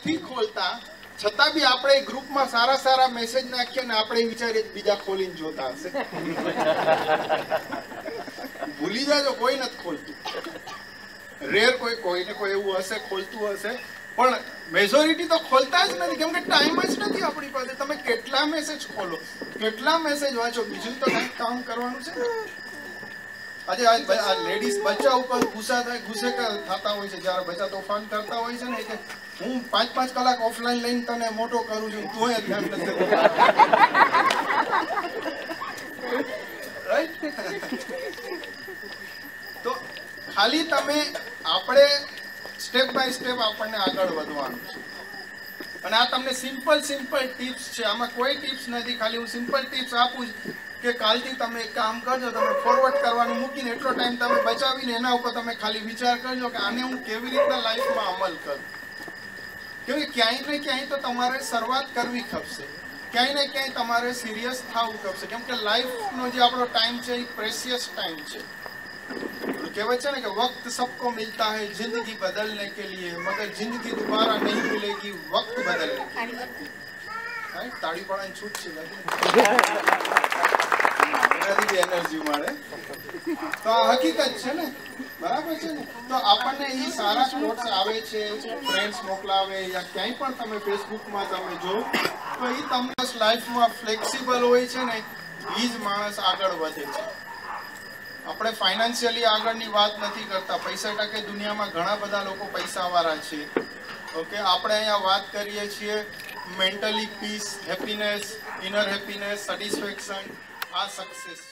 નથી ખોલતા છતાં બી આપણે ગ્રુપમાં સારા સારા મેસેજ નાખીએ ને આપણે વિચારીએ બીજા ખોલીને જોતા હશે. ભૂલી જાજો, કોઈ નથી ખોલતું. રેર કોઈને કોઈ એવું હશે ખોલતું હશે, પણ મેજોરિટી તો ખોલતા જ નથી, કેમ કે ટાઈમ જ નથી આપણી પાસે. તમે કેટલા મેસેજ ખોલો, કેટલા મેસેજ વાંચો, બીજું તો કંઈક કામ કરવાનું છે ને. આજે આ લેડીઝ બચ્ચા ઉપર ગુસ્સા થતા હોય છે, જયારે બચ્ચા તોફાન કરતા હોય છે ને, કે હું 5-5 કલાક ઓફલાઈન લઈને તને મોટો કરું છું, તું ધ્યાન નથી દેતો. રાઈટ? તો ખાલી તમે આપણે સ્ટેપ બાય સ્ટેપ આપણને આગળ વધવાનું છે. અને આ તમને સિમ્પલ ટિપ્સ છે, આમાં કોઈ ટિપ્સ નથી, ખાલી હું સિમ્પલ ટિપ્સ આપું છું કે કાલથી તમે એક કામ કરજો, તમે ફોરવર્ડ કરવાનું મૂકીને એટલો ટાઈમ તમે બચાવીને એના ઉપર તમે ખાલી વિચાર કરજો કે આને હું કેવી રીતના લાઈફમાં અમલ કરું. કેમ કે ક્યાંય ને ક્યાંય તો તમારે શરૂઆત કરવી ખપશે, ક્યાંય ને ક્યાંય તમારે સિરિયસ થવું ખપશે, કેમ કે લાઈફનો જે આપણો ટાઈમ છે એ પ્રેશિયસ ટાઈમ છે. કહેવાય છે ને કે વક્ત સબકો મિલતા હૈ જિંદગી બદલને કે લીએ, મગર જિંદગી દોબારા નહીં મિલેગી વક્ત બદલને કે લીએ. તાળી પાડવાની છૂટ છે, એનર્જી મળે તો આ હકીકત છે ને, બરાબર છે ને. તો આપણને એ સારા કોટ્સ આવે છે, ફ્રેન્ડ્સ મોકલાવે યા ક્યાંય પણ તમે ફેસબુકમાં તમે જો, તો એ તમને લાઈફમાં ફ્લેક્સિબલ હોય છે ને, એ જ માણસ આગળ વધે છે. આપણે ફાઇનાન્શિયલી આગળની વાત નથી કરતા, પૈસા ટકે દુનિયામાં ઘણા બધા લોકો પૈસાવાળા છે. ઓકે, આપણે અહીંયા વાત કરીએ છીએ mentally peace, happiness, inner happiness, satisfaction, આ સક્સેસ.